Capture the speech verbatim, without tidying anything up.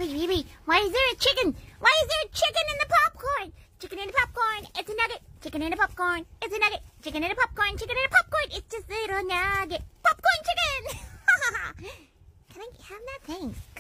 Wait, wait, wait. Why is there a chicken? Why is there a chicken in the popcorn? Chicken in the popcorn. It's a nugget. Chicken in the popcorn. It's a nugget. Chicken in the popcorn. Chicken in the popcorn. It's just a little nugget. Popcorn chicken. Can I have that? Thanks.